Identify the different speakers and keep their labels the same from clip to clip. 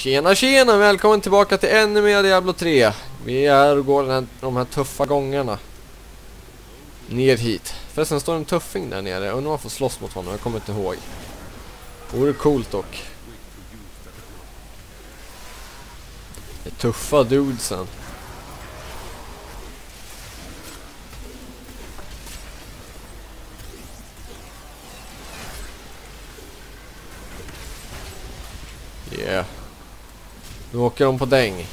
Speaker 1: Tjena tjena, välkommen tillbaka till ännu mer Diablo 3. Vi är och går de här tuffa gångarna ner hit. Förresten står en tuffing där nere. Undrar om man får slåss mot honom, jag kommer inte ihåg. Det vore coolt dock. Det är tuffa dudesen. Yeah. Nu åker de på däng.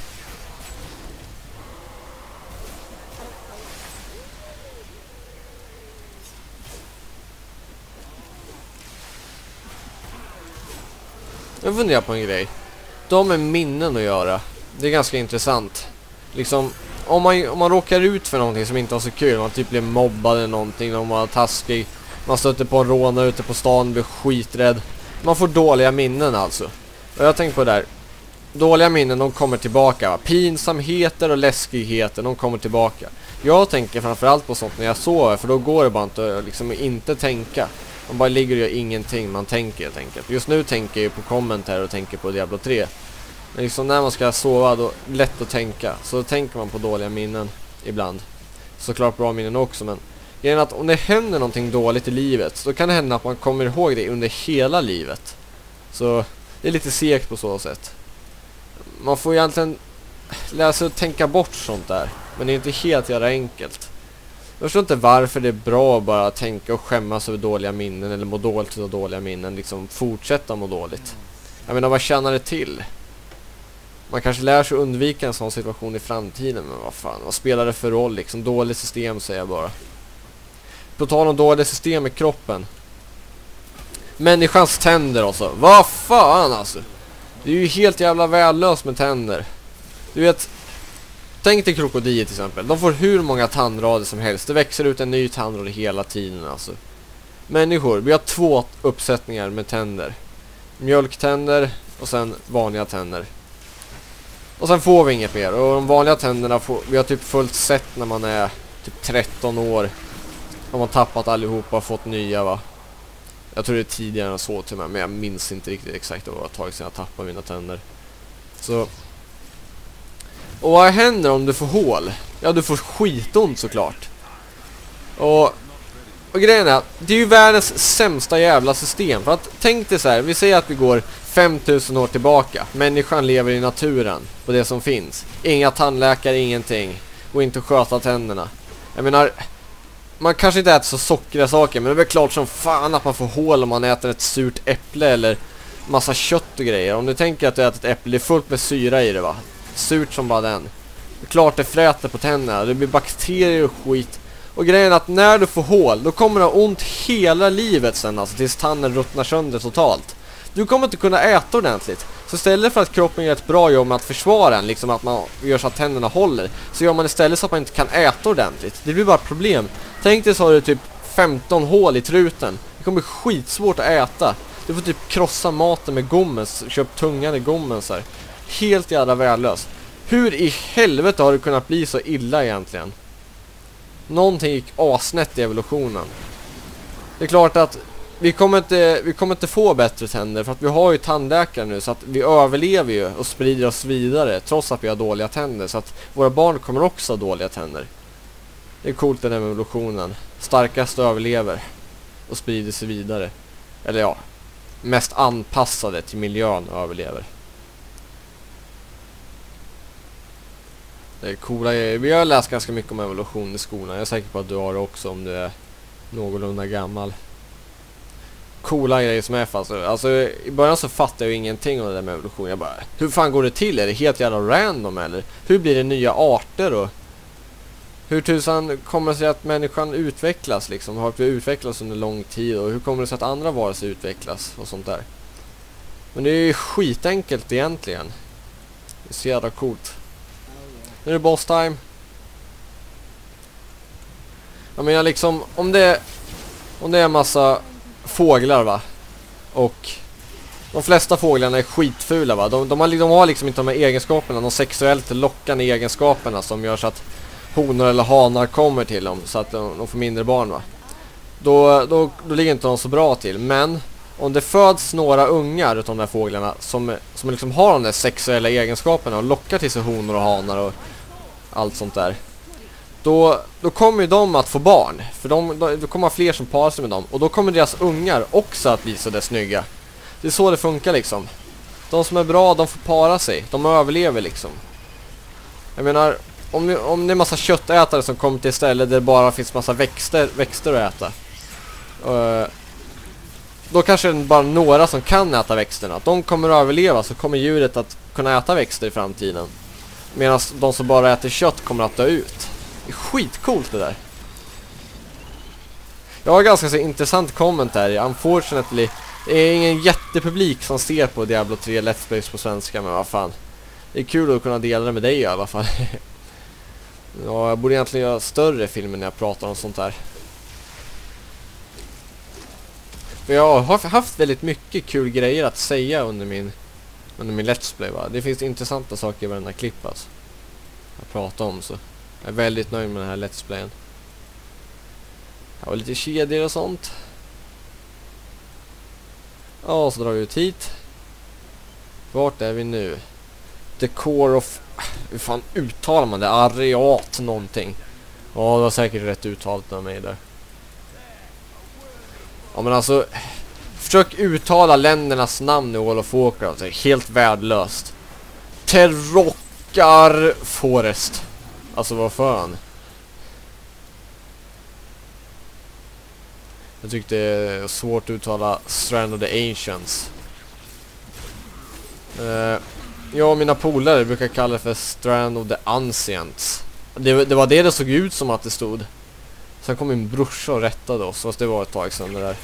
Speaker 1: Jag funderar på en grej. De med minnen att göra. Det är ganska intressant. Liksom, om man råkar ut för någonting som inte var så kul. Man typ blir mobbad eller någonting. Om man var taskig. Man stöter på en rånare ute på stan. Blir skiträdd. Man får dåliga minnen alltså. Och jag tänker på det där. Dåliga minnen, de kommer tillbaka, va? Pinsamheter och läskigheter, de kommer tillbaka. Jag tänker framförallt på sånt när jag sover. För då går det bara inte att liksom inte tänka. Man bara ligger och gör ingenting, man tänker helt enkelt. Just nu tänker jag på kommentar och tänker på Diablo 3. Men liksom när man ska sova, då är det lätt att tänka. Så tänker man på dåliga minnen ibland. Såklart bra minnen också, men grejen är att om det händer någonting dåligt i livet, så kan det hända att man kommer ihåg det under hela livet. Så det är lite segt på så sätt. Man får egentligen lära sig att tänka bort sånt där. Men det är inte helt jävla enkelt. Jag förstår inte varför det är bra att bara tänka och skämmas över dåliga minnen. Eller må dåligt av dåliga minnen. Liksom fortsätta må dåligt. Jag menar, vad tjänar det till? Man kanske lär sig undvika en sån situation i framtiden. Men vad fan, vad spelar det för roll liksom? Dåligt system säger jag bara. På tal om dåliga system i kroppen. Människans tänder också. Vad fan alltså? Det är ju helt jävla värdelöst med tänder. Du vet, tänk dig krokodiler till exempel. De får hur många tandrader som helst. Det växer ut en ny tandrad hela tiden alltså. Människor, vi har 2 uppsättningar med tänder. Mjölktänder och sen vanliga tänder. Och sen får vi inget mer. Och de vanliga tänderna vi har typ fullt sett när man är typ 13 år. Har man tappat allihopa och fått nya, va? Jag tror det är tidigare än så till mig, men jag minns inte riktigt exakt vad det var ett tag sedan jag tappade mina tänder. Så. Och vad händer om du får hål? Ja, du får skitont såklart. Och grejen är, det är ju världens sämsta jävla system. För att tänk dig så här, vi säger att vi går 5000 år tillbaka. Människan lever i naturen, på det som finns. Inga tandläkare, ingenting. Och inte sköta tänderna. Jag menar, man kanske inte äter så sockriga saker, men det är väl klart som fan att man får hål om man äter ett surt äpple eller massa kött och grejer. Om du tänker att du äter ett äpple, det är fullt med syra i det, va? Surt som bara den. Det är klart det fräter på tänderna, det blir bakterier och skit. Och grejen är att när du får hål, då kommer det ha ont hela livet sen, alltså tills tanden ruttnar sönder totalt. Du kommer inte kunna äta ordentligt. Så istället för att kroppen gör ett bra jobb med att försvara den, liksom att man gör så att tänderna håller, så gör man istället så att man inte kan äta ordentligt. Det blir bara problem. Tänk dig så har du typ 15 hål i truten. Det kommer bli skitsvårt att äta. Du får typ krossa maten med gommen, köp tungan i gommen så här. Helt jävla värdelöst. Hur i helvete har det kunnat bli så illa egentligen? Någonting gick asnett i evolutionen. Det är klart att vi kommer inte få bättre tänder, för att vi har ju tandläkare nu, så att vi överlever ju och sprider oss vidare trots att vi har dåliga tänder, så att våra barn kommer också ha dåliga tänder. Det är coolt den här evolutionen. Starkast överlever och sprider sig vidare. Eller ja, mest anpassade till miljön överlever. Det är coola grejer. Vi har läst ganska mycket om evolution i skolan. Jag är säker på att du har det också om du är någorlunda gammal. Coola grejer som är fast. Alltså i början så fattar jag ju ingenting om det där med evolution. Jag bara, hur fan går det till? Är det helt jävla random eller? Hur blir det nya arter då? Hur tusan kommer det sig att människan utvecklas liksom? Har vi utvecklats under lång tid? Och hur kommer det sig att andra varelser utvecklas och sånt där? Men det är ju skitenkelt egentligen. Det är så jävla coolt. Nu är det boss time. Jag menar liksom, om det är en massa fåglar, va? Och de flesta fåglarna är skitfula, va? De har liksom inte de här egenskaperna, de sexuellt lockande egenskaperna som gör så att honor eller hanar kommer till dem, så att de får mindre barn, va? Då ligger inte de så bra till. Men om det föds några ungar utav de där fåglarna som liksom har de där sexuella egenskaperna och lockar till sig honor och hanar och allt sånt där, då kommer ju de att få barn. För då kommer fler som parar sig med dem. Och då kommer deras ungar också att bli så där snygga. Det är så det funkar liksom. De som är bra, de får para sig. De överlever liksom. Jag menar, om det är massa köttätare som kommer till ett ställe där det bara finns massa växter att äta. Då kanske det är bara några som kan äta växterna. Att de kommer att överleva, så kommer djuret att kunna äta växter i framtiden. Medan de som bara äter kött kommer att dö ut. Det är skitcoolt det där. Jag har ganska så intressant comment här. Unfortunately, det är ingen jättepublik som ser på Diablo 3 Let's Plays på svenska, men vad fan. Det är kul att kunna dela det med dig i alla fall. Ja, jag borde egentligen göra större filmer när jag pratar om sånt här. För jag har haft väldigt mycket kul grejer att säga under min Let's Play, va? Det finns intressanta saker i varenda klipp alltså. Jag pratar om, så jag är väldigt nöjd med den här Let's Playen. Jag har lite kedjor och sånt. Ja, så drar vi ut hit. Vart är vi nu? The Core of... Hur fan uttalar man det? Areat någonting. Ja, det var säkert rätt uttalat av mig där. Ja, men alltså... Försök uttala ländernas namn i World of Warcraft. Det är helt värdelöst. Terrockar Forest. Alltså, vad fan. Jag tyckte det är svårt att uttala Strand of the Ancients. Jag och mina polare brukar kalla det för Strand of the Ancients. Det var det såg ut som att det stod. Sen kom min brorsa och rättade oss. Fast det var ett tag sedan det där.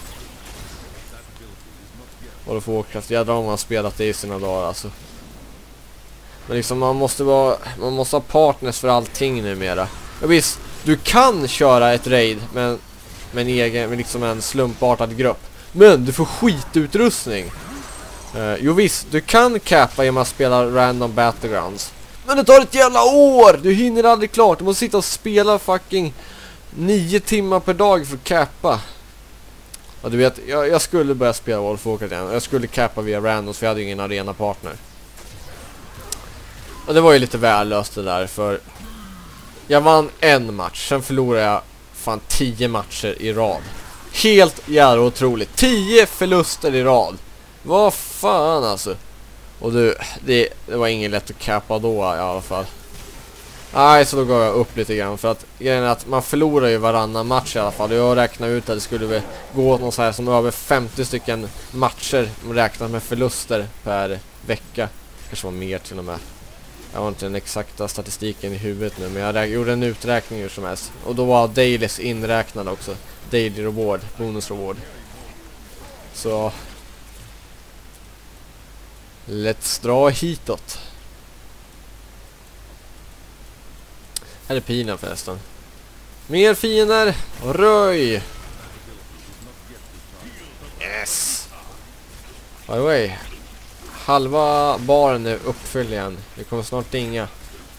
Speaker 1: Och då får Warcraft. Jädrar om man spelat det i sina dagar alltså. Men liksom man måste ha partners för allting numera. Ja, visst, du kan köra ett raid med liksom en slumpartad grupp. Men du får skitutrustning. Jo visst, du kan cappa genom att spela random battlegrounds. Men det tar ett jävla år! Du hinner aldrig klart. Du måste sitta och spela fucking 9 timmar per dag för att cappa. Ja, du vet, jag skulle börja spela World of Warcraft igen. Jag skulle cappa via randoms, för jag hade ju ingen arena partner. Och det var ju lite värdelöst det där, för jag vann en match, sen förlorade jag fan 10 matcher i rad. Helt jävla otroligt. 10 förluster i rad. Vad fan alltså. Och det var ingen lätt att cappa då i alla fall. Nej, så då gav jag upp lite grann. För att grejen är att man förlorar ju varannan match i alla fall. Jag räknar ut att det skulle väl gå åt någon så här som över 50 stycken matcher räknat med förluster per vecka. Kanske var mer till och med. Jag har inte den exakta statistiken i huvudet nu, men jag gjorde en uträkning hur som helst. Och då var dailies inräknade också. Daily reward, bonus reward. Så let's dra hitåt. Här är pilen förresten. Mer fiender. Röj. Yes. By the way. Halva baren är uppfylld igen. Det kommer snart dinga.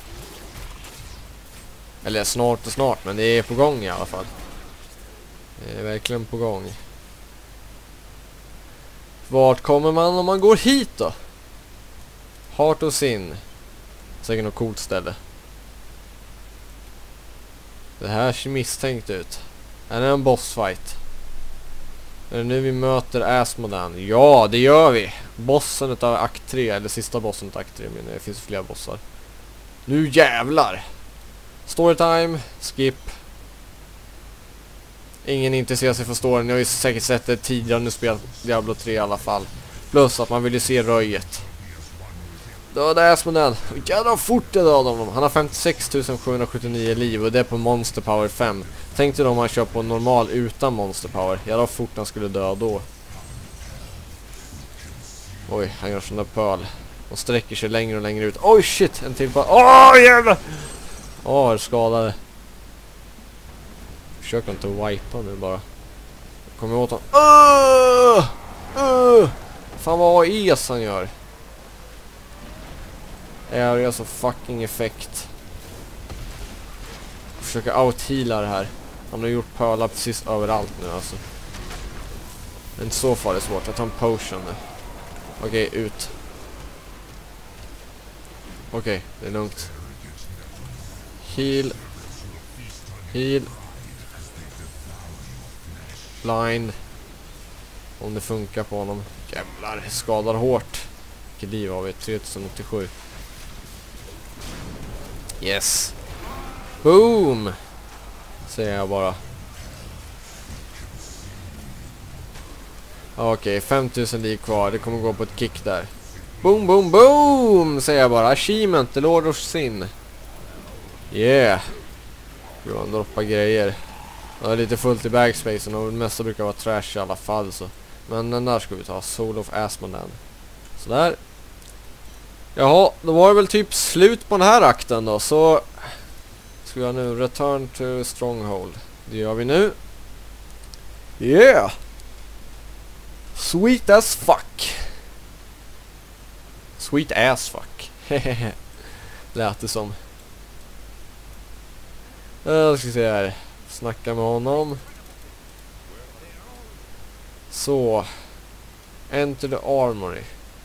Speaker 1: Eller snart och snart, men det är på gång i alla fall. Det är verkligen på gång. Vart kommer man om man går hit då? Heart of Sin. Säkert något coolt ställe. Det här ser misstänkt ut. Är det en bossfight? Är det nu vi möter Asmodan? Ja, det gör vi. Bossen utav akt 3, eller sista bossen utav akt 3, men det finns flera bossar. Nu jävlar! Storytime, skip. Ingen intresserar sig för storyn. Jag har ju säkert sett det tidigare nu spelat Diablo 3 i alla fall. Plus att man vill ju se röjet. Döda Asmodan. Jävlar fort det dödade honom. Han har 56 779 liv och det är på Monster Power 5. Tänkte då om man kör på normal utan Monster Power. Jävlar fort han skulle dö då. Oj, han gör sån där pöl. Och sträcker sig längre och längre ut. Oj shit, en till på. Åh jävlar! Åh, skadade. Försök inte att wipa nu bara. Kommer åt honom. Fan vad ES han gör. Är så fucking effekt. Försöka out-heala det här. Han har gjort pölar precis överallt nu alltså. Det är inte så farligt svårt. Jag tar en potion nu. Okej, ut. Okej, det är lugnt. Heal. Heal. Blind. Om det funkar på honom. Jävlar, skadar hårt. Vilket liv har vi? 3087. Yes. Boom! Säger jag bara. Okej, 5000 liv kvar. Det kommer gå på ett kick där. Boom, boom, boom! Säger jag bara. Achievement, the Lord of Sin. Yeah. Bra, droppa grejer. Det är lite fullt i backspacen och det mesta brukar vara trash i alla fall så. Men den där ska vi ta. Soul of Asmondan. Sådär. Jaha, då var det väl typ slut på den här akten då. Så ska jag nu return to Stronghold. Det gör vi nu. Yeah! Sweet as fuck. Sweet as fuck. Lät det som. Jag ska se här. Snacka med honom. Så. Enter the armory.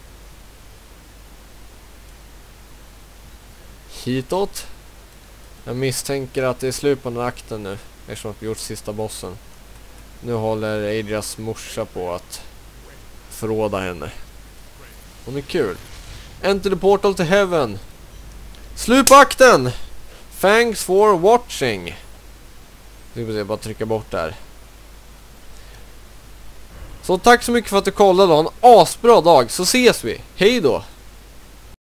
Speaker 1: Hitåt. Jag misstänker att det är slut på den akten nu. Eftersom vi gjort sista bossen. Nu håller Adrias morsa på att förråda henne. Hon är kul. Enter the portal to heaven. Slut på akten! Thanks for watching. Vi får se, bara trycka bort där. Så tack så mycket för att du kollade. Ha en asbra dag, så ses vi. Hej då!